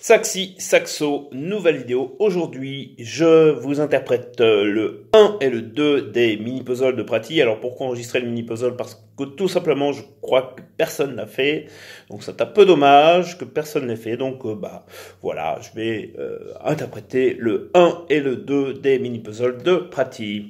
Saxi, Saxo, nouvelle vidéo. Aujourd'hui, je vous interprète le 1 et le 2 des mini-puzzles de Prati. Alors pourquoi enregistrer le mini-puzzle? Parce que tout simplement, je crois que personne l'a fait. Donc c'est un peu dommage que personne l'ait fait. Donc voilà, je vais interpréter le 1 et le 2 des mini-puzzles de Prati.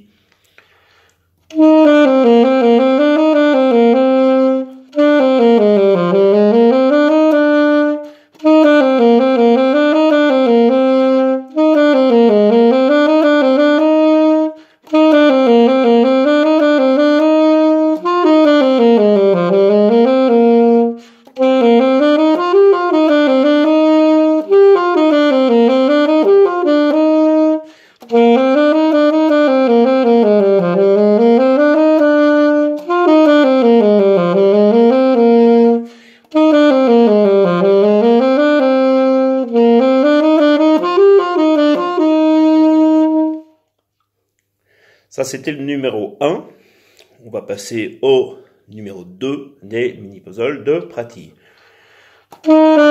Ça, c'était le numéro 1. On va passer au numéro 2 des mini-puzzles de Prati.